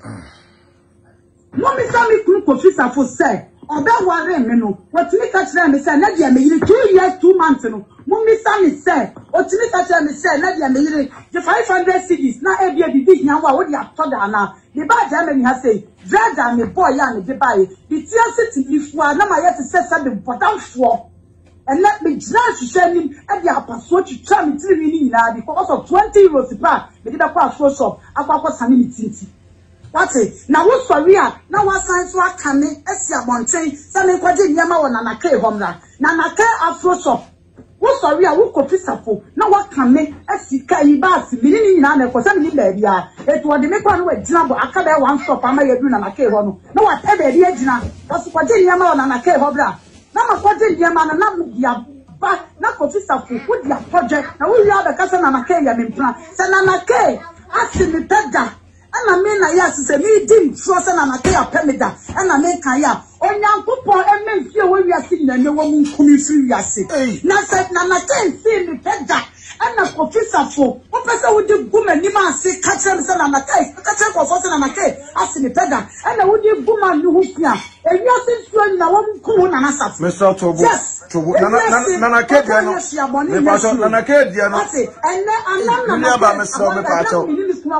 mo mi sa mi kunu ko fi safo se obe ware me no what me ka tira me se na dia me yere 2 years 2 months no mo mi sa mi se o ti me ka tira me se na dia me yere the 500 cedis na e bia bibi hia wa wo dia to da na the bad Germany has say brother me boy ya me de buy the tear city before na my yet say the important for and let me just share him at the apostle to tell me 3 million na because of 20 euros per me did akwa afro shop akwa sani tinti what it na wo sorry a na wa san so aka me esi abonten say me kwaje nyama wo na naka ehomra na naka afro shop wo sorry a wo kofi sapo na wa kame asika yi ba si mi ni nyina na ko se mi ba bia eto de me kwa no wa gina bo aka ba one stop ama ye du na naka eho no na wa pe ba bia gina wo so kwaje nyama wo na naka eho bra na ma kwaje nyama na mu dia ba na kofi sapo wo dia project na wo wi aba kasa na naka ya me plan se na naka asi mi peda ana me na ya se mi dim trust na naka ya pemida ana me kan ya onyankopon emfie wo wiase na ne wo mu nkumi firi wiase na se na na kensi mi peda ana kofisafo wo pese wo de guma ni ma se ka kire se na na kai ka kire ko fo se na na kai asi mi peda ana wo de guma ni hu pia ewiase nsuo na wo nkumu na na safo Mr. Tobo Tobo na ke dia no me pa so na ke dia no ene anam na ba Mr. me pa so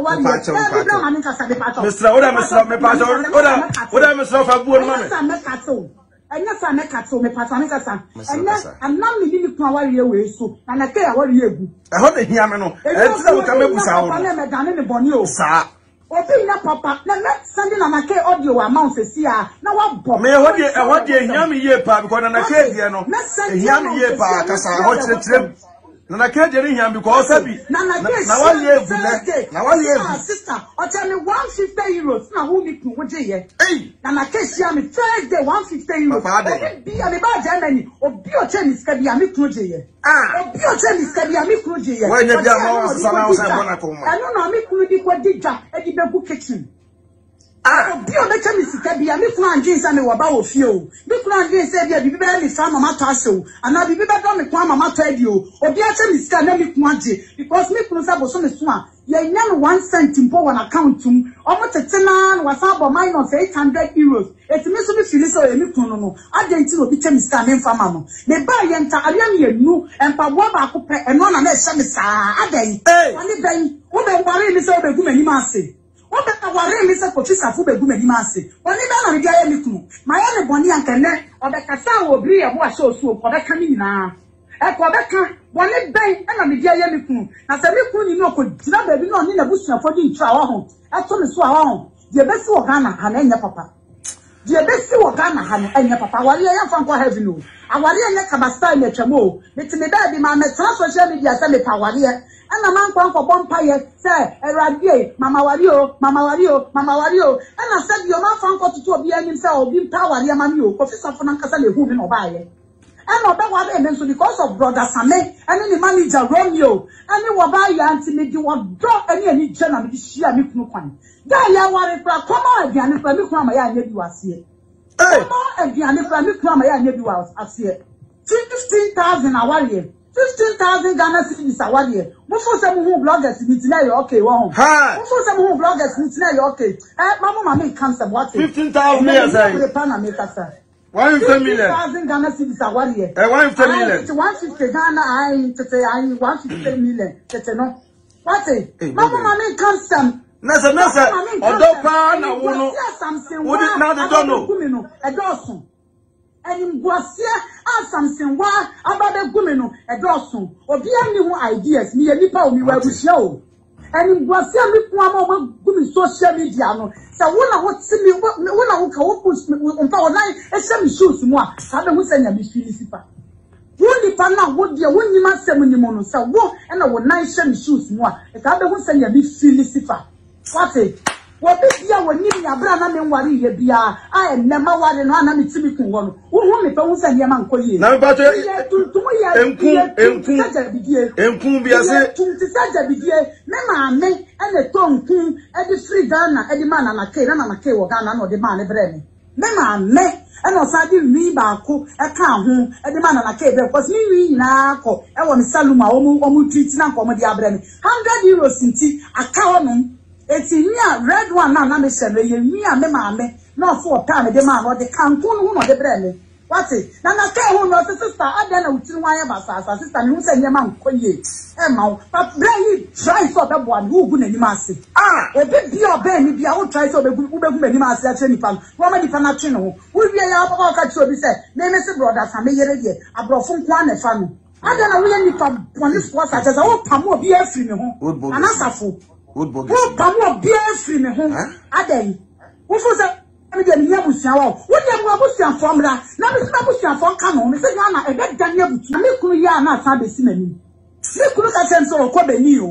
Mr. Oda Mr. me pa so Oda Mr. fa buo no ma enya sa me kato me pata me kasa enya anam ni ni kwa wari we so na na ke ya wari egu e ho de hia me no e ti na wo ka me busa wo na me dane me boni o sa obi na papa na me send na na ke audio amount se a na wa bo me ho de hia me ye pa because na na ke dia no hia me ye pa kasa ho chire na ke dia ni hia because sabi na wa ye ebule na wa ye ebu sister o tell me 150 euros na who me ku wo je ye na ke share me Thursday 150 euros obi bia me ba Germany obi o che mi ska bia me ku je ye obi o che mi ska bia me ku je ye wa nya bia ma wa sa na wo sa bona ko ma eno na me ku di kwa dija e di bebu kitchen Bio be tell me sika bia me kunu anje say me woba wo fie o. Me kunu anje say bia bibi be me fa mama to aso. Ana bibi be do me kwa mama to adi o. Obi a tell me sika na me kunu anje because me kunu say boso me so a ye nya no 1 cent mpo won account tum. Omo tete na wasa bo minus 800 euros. Eti me so me feel so ye me kunu no. Agenti obi tell me sika me fa mama. Me ba ye nta area me enu empa bo ba ko pe eno na na ehye me saa adan. Ani dan wo be ware me say wo be gu mani ma ase. What the worry, Mr. Pochisa Fube Gumedimasi? When you don't get any clue, my only bonny and connect or the Cassa will be a wash so for the coming now. A Quebec, one day, and I'm the Yellow Clue. As a little you know, could never be known in a bush for the trial. I told me so home. The best of Ghana and your papa. The best of Ghana and your papa, while you are from Heaven. I want you neck of a style at Chamo. It's in the baby, my social media, send me power here. And a man come for bonfire, say, Eradier, Mama Wario, Mama Wario, Mama Wario. And I said, your man found to be himself, being power, Yamanu, Professor Fonankasa, who will buy it. And not that one, and so because of brother Same, and then the manager Romeo, and you will buy your anti you will drop any general, this year, make no point. There you are, come on again, if I look from my eye, you are here. Come on again, if I look from my eye, you are here. 15,000 a warrior. 15,000 Ghana cedis a one year. Before some who bloggers in Italy, okay, wow. Before some who bloggers in Italy, okay. Mama make cancer, what? 15,000 years, sir. 150 million. 15,000 Ghana cedis a one year. 150 million. 150 Ghana, I 150 million. No. What? Mama make cancer. Nasa, Odopa, na wono. What is now the dono? A dozen. And Boasia and something why about the women a dozen or the only ideas me a nipa we were show. And Boasia me women social media no. So when I want see me when I will push me on power line and send me shoes more. How do we send a Mississippi? Woni pa na wo de woni ma sem ni mo no so wo na wo nan hye me shoes mo a e ka be ho sanya bi filisifa wate wo bi bia woni mi abra na me nware ye bia a enne ma ware no na me timi kun wo no wo hu me pa wo sanya ma nkoye na ba to enku bia se tunti saja bidie me ma me ene to nku e di free Ghana e di ma na na ke wo Ghana no de ma ne bre me ma me and also we baako e ka ho e de mana na ka ebe because we na akọ e wo me saluma omu treat na nko mo de abre me 100 euros nti aka honom eti nya red one na me shere ye wi a me ma me na ofo pa me de ma no de kanku no no de bre me what na ka ho no sister ada na utiri wan ya basa sister me hu se nyema nkoye e ma o but bre you try so be bo an hu gu na ni ma ase e be bi oba ni bia wo try so be gu na ni ma ase a che nipa wo ma nipa na twe no wo wi ya papa ka che obi se me me se brother sa me yere de abrofo nko na fa no ada na wo ya nipa poni sports a che sa wo pam obi afiri me ho anasafo wo pam obi afiri me ho ada yi wo fo se me de ni abusia wa wo de mo abusia formula na me se abusia fon ka no me se na e be dan abutu na me kunu ya na asa be si mani me kunu ka sem so okobeni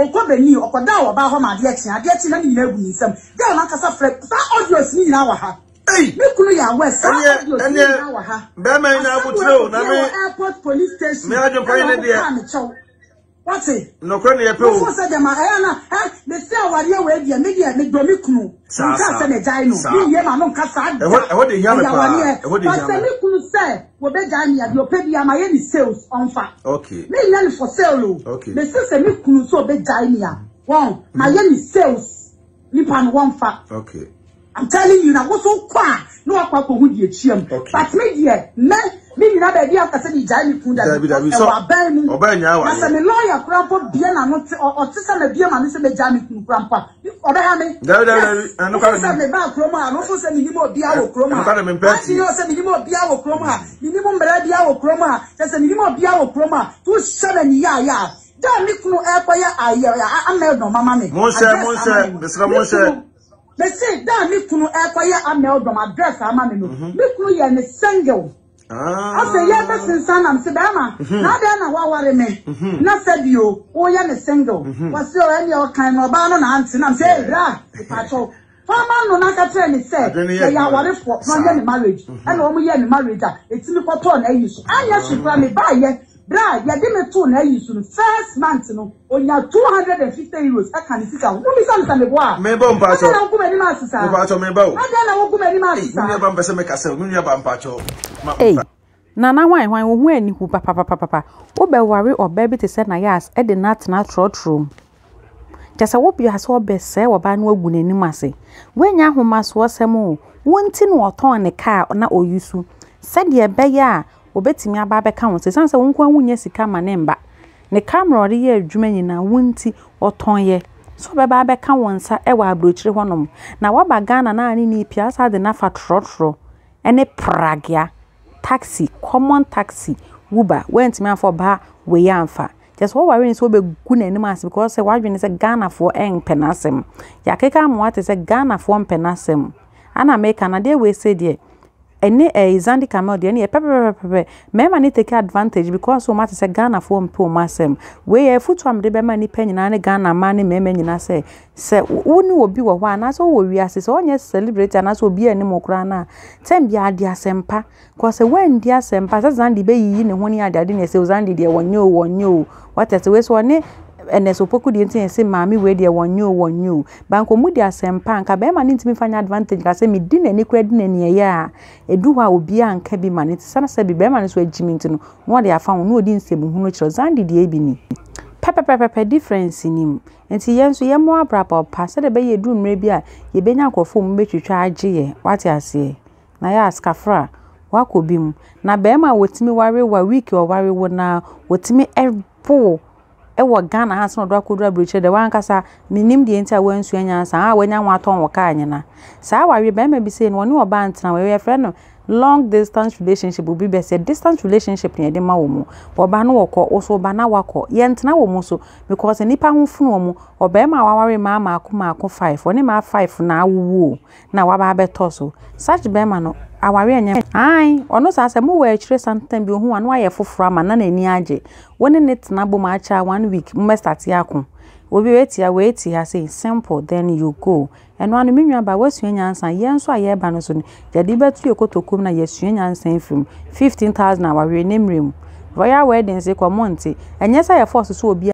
okoda wo ba ho ma de achi na ni na egu ni sem de na kasa fre sa audios ni na wa ha me kunu ya we sa audios ni na wa ha be me na abutro na me airport police station me ajo pa ne de what say no kro ne ye pe o fo se de ma na me se aware we de me do me kunu nka se ne jai no ni ye ma no nka sa e ho de hia me pa e ho de hia me kunu se wo be jai me de ope bia ma ye ni sales on fa okay me yan for sale o okay me se me kunu so be jai me a won ma ye ni sales ni pan one fa okay I'm telling you na wo so kwa no akwa ko hu die chiam but me die me na ba dia akase ni jai ni kunda e wa ban mu oba nya wa na me lawyer krampo bia na no o tisa na bia ma me se me jai ni kunu krampo oba ha me no ka me ba kroma no fo se ni mo bia wo kroma ati yo se ni mo bia wo kroma ni mo mbra bia wo kroma se ni mo bia wo kroma tu shebe ni ya da mi kunu e kwa ya aya amel no mama me mo se me say da mi kunu e kwa ya amel do address ama me no mi kunu ye ne single I say yeah be sinsan am se ba ma na da na wa ware me na said you o ye ne single was so any o kan no ba no na anti na say bra pacho fama no na ka tell me say ya ware for no ye marriage and o mo ye ne marriage a etimi koto na yi so anya shi fra me ba ye bra ya de me to na yi so no first month no onya 250 euros aka ni sika wo mi sa me boa me ba mpacho na wo me ni ma sisa me mpacho me ba o na wo me ni ma sisa me ba mpese me kase me nua ba mpacho Nana hwan wo hu ani hu papa wo be ware oba bi te se na yas e de natna trotrom tesa wo bia so be se wo ba no agu nanim ase wenya homa so osem o wonti no oton ne car na oyusu se de be ya obetimi aba be ka won se sanse wonko anwunya sika ma ne mba ne camera ori ye adwuma nyina wonti oton ye so be ba be ka won sa e wa abrochire honom na wa ba Ghana na ani ni pia sa de na fa trotro ene pragia taxi common taxi Uber went me for ba we amfa just what worry so be gu nanim as because say wadwene say Ghana for penasem ya keka mo ate say Ghana for penasem ana make na dey we say there ene Zandi Camel dey ene pepe me ni take advantage because so matter say Ghana for masem we e futu am dey be ma ni panyina ne Ghana ma ne me nyina say woni obi wo hwa na so wo wiase so onye celebrate na so obi ani mokra na tem bia ade asempa because when dia asempa say Zandi be yi ne honi ade ne say Zandi dey wonyo what else we so ne ene so poku di ntin say maami we dey wonyo banko mu di asempa nka be ma ntimi fanya advantage ka say me di nani kura di nani ya edu ha obi anka bi ma ne sana say bi be ma ne so agimi ntino no dey afa no odi nsem hu no kiro Zandi dey bi ni pepe difference nim enti yenso yemo abrapa pa se de be ye du mre bi a ye benya akrofo mu betwitwa agye wate ase na ya askafra wakobi mu na be ma wotimi ware wa week o ware wo na wotimi epo ewo Ghana ha so do akodu abroche de wankasa minim de enti a wansu anyansa wanya nwaton wo ka anyina sa ware be ma bi se no ne oba ntena we friend no long distance relationship will be best distance relationship ne de ma wo mu oba no woko oso oba na wako ye ntena wo mu so because nipa hu funu wo mu oba ma waware ma akoma 5 oni ma 5 na awuwo na waba beto so such be ma no aware anya ai ono sa se mu we chire santan bi ohu anu aye foforo ama na nani age woni ne tena bo ma acha 1 week mu start yakon obi weti ya say simple then you go eno anu menwa ba wasua nyansa yenso aye ba no so ni jadi betu ekotokum na yesua nyansa mfim 15,000 aware nemrem royal wedding se kwa monte enyesa ye force so obi